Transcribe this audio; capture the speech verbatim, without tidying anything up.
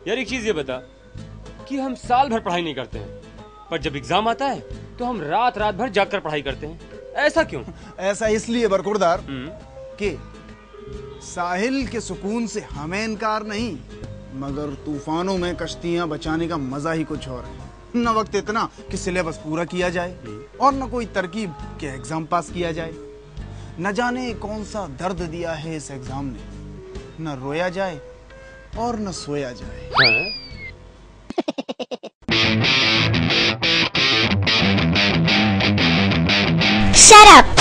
यार एक चीज ये बता कि हम साल भर पढ़ाई नहीं करते हैं, पर जब एग्जाम आता है तो हम रात रात भर जागकर पढ़ाई करते हैं, ऐसा क्यों? ऐसा इसलिए बरखुरदार कि साहिल के सुकून से हमें इनकार नहीं, मगर तूफानों में कश्तियां बचाने का मजा ही कुछ और है। न वक्त इतना कि सिलेबस पूरा किया जाए और न कोई तरकीब के एग्जाम पास किया जाए। न जाने कौन सा दर्द दिया है इस एग्जाम ने, न रोया जाए और न सोया जाए। हाँ? Shut up!